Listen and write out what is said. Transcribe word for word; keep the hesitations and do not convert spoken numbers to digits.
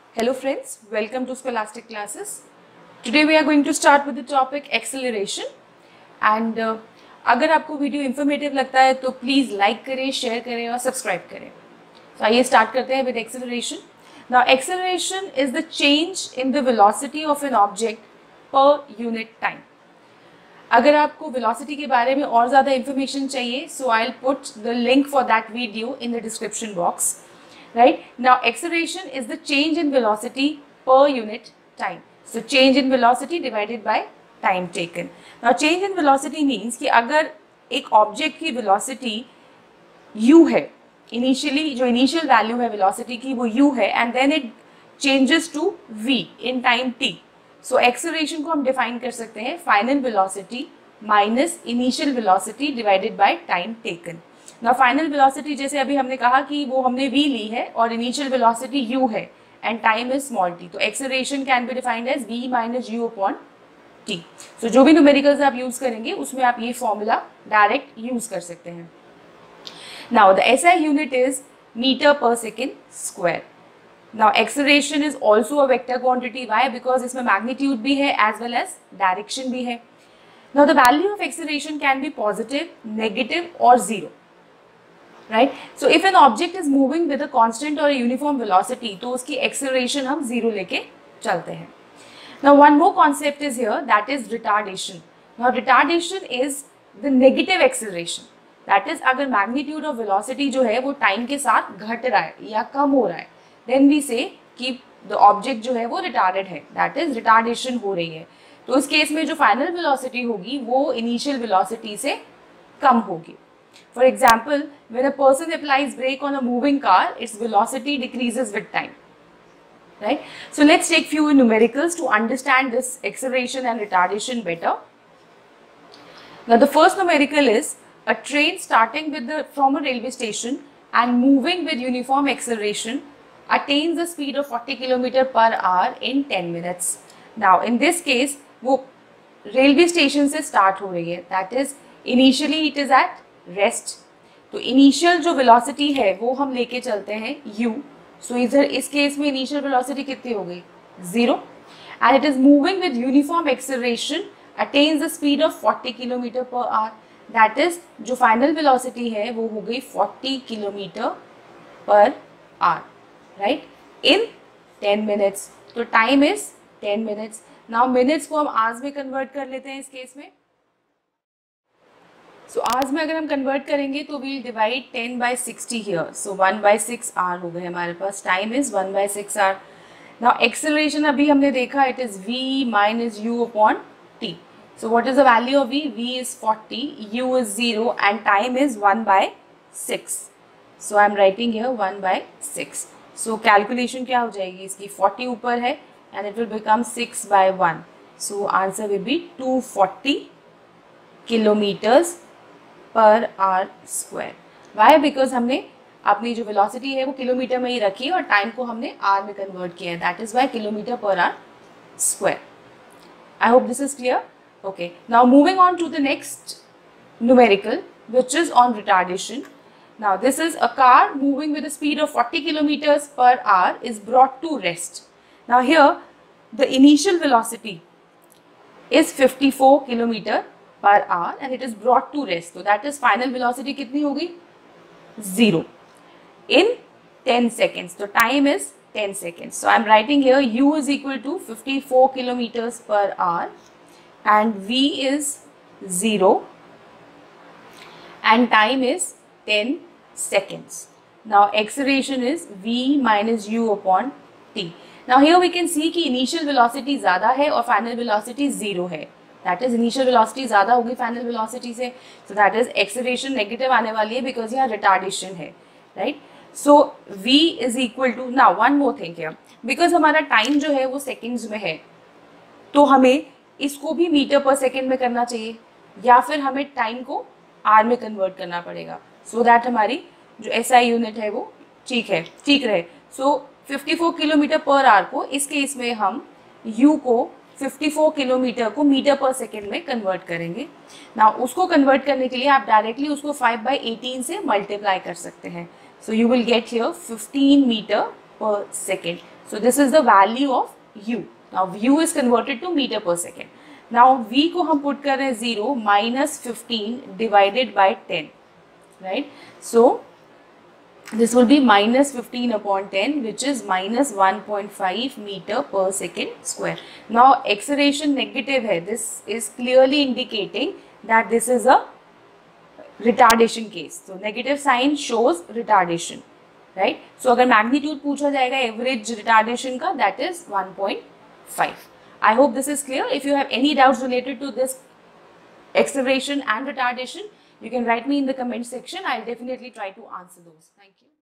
Hello friends, welcome to Scholastic classes. Today we are going to start with the topic acceleration and uh, अगर आपको video informative लगता है तो please like करें, share करें और सब्सक्राइब करें. तो आइए स्टार्ट करते हैं with acceleration. Now acceleration is the change in the velocity of an object per unit time. अगर आपको वेलोसिटी के बारे में और ज़्यादा इन्फॉर्मेशन चाहिए so I will put the link for that video in the description box. Right now, acceleration is the change in velocity per unit time. So change in velocity divided by time taken. Now change in velocity means कि अगर एक object की velocity u है, initially जो initial value है velocity की वो u है, and then it changes to v in time t. So acceleration को हम define कर सकते हैं final velocity minus initial velocity divided by time taken. ना फाइनल वेलोसिटी जैसे अभी हमने कहा कि वो हमने v ली है और इनिशियल वेलोसिटी u है and time is small t. तो acceleration can be defined as v minus u upon t. So जो भी न्यूमेरिकल्स आप यूज करेंगे उसमें आप ये फॉर्मूला डायरेक्ट यूज कर सकते हैं. Now the SI unit is metre per second square. Now acceleration is also a vector quantity. Why? Because इसमें मैग्नीट्यूड भी है एज वेल एज डायरेक्शन भी है. Now the value of acceleration can be positive, negative और zero. Right? So if an object is moving with a constant or a uniform velocity, तो उसकी acceleration हम zero लेके चलते हैं. Now one more concept is here, that is retardation. Now retardation is the negative acceleration. That is अगर magnitude of velocity जो है वो time के साथ घट रहा है या कम हो रहा है, then we say कि the object जो है वो retarded है. That is retardation हो रही है. तो उस केस में जो final velocity होगी वो initial velocity से कम होगी. For example, when a person applies brake on a moving car, its velocity decreases with time. Right? So let's take few numericals to understand this acceleration and retardation better. Now the first numerical is a train starting with the from a railway station and moving with uniform acceleration attains a speed of forty kilometers per hour in ten minutes. Now in this case, वो railway station से start हो रही है. That is initially it is at rest. तो initial जो velocity है वो हम लेके चलते हैं u. सो इधर इस केस में इनिशियल वेलोसिटी कितनी हो गई? Zero. And it is moving with uniform acceleration attains the speed of forty kilometre per hour. That is जो फाइनल वेलोसिटी है वो हो गई forty kilometre per hour. Right? In ten minutes. तो time is ten minutes. Now minutes को हम hours में convert कर लेते हैं इस केस में. सो so, आज में अगर हम कन्वर्ट करेंगे तो we'll divide ten by sixty here. So one by six hour हो गए हमारे पास. Time is one by six hour. Now acceleration अभी हमने देखा it is v minus u upon t. So what is the value of v? v is forty, u is zero and time is one by six. So I am writing here one by six. So calculation क्या हो जाएगी इसकी? Forty ऊपर है and it will become six by one. So answer will be two forty kilometres per hour square. Why? Because हमने अपनी जो velocity है वो किलोमीटर में ही रखी है और टाइम को हमने आर में कन्वर्ट किया है. That is why kilometre per hour square. I hope this is clear. Okay, now moving on to the next numerical which is on retardation. Now this is a car moving with the speed of forty kilometres per hour is brought to rest. Now here the initial velocity is fifty four kilometre per hour and it is brought to rest. So that is final velocity कितनी होगी? Zero in ten seconds. So time is ten seconds. So I am writing here u is equal to fifty-four kilometers per hour and v is zero and time is ten seconds. Now acceleration is v minus u upon t. Now here we can see कि initial velocity ज़्यादा है और final velocity zero है. That is initial velocity ज़्यादा होगी final velocity से. So that is acceleration negative आने वाली है बिकॉज यहाँ रिटार्डेशन है. Right? So v is equal to. Now one more thing here, because हमारा टाइम जो है वो सेकेंड्स में है तो हमें इसको भी मीटर पर सेकेंड में करना चाहिए या फिर हमें टाइम को आर में कन्वर्ट करना पड़ेगा सो so दैट हमारी जो एस आई यूनिट है वो ठीक है ठीक रहे. So fifty four kilometre per hour को इस केस में हम u को फिफ्टी फोर किलोमीटर को मीटर पर सेकेंड में कन्वर्ट करेंगे. ना उसको कन्वर्ट करने के लिए आप डायरेक्टली उसको फाइव बाई एटीन से मल्टीप्लाई कर सकते हैं. So you will get here fifteen metre per second. So this is the value of u. Now u is converted to meter per second. Now v को हम put कर रहे हैं zero minus fifteen divided by ten, right? So this will be minus fifteen upon ten, which is minus one point five meter per second square. Now acceleration negative है. This is clearly indicating that this is a retardation case. So negative sign shows retardation, right? So अगर magnitude पूछा जाएगा average retardation का, that is one point five. I hope this is clear. If you have any doubts related to this acceleration and retardation, you can write me in the comment section. I'll definitely try to answer those. Thank you.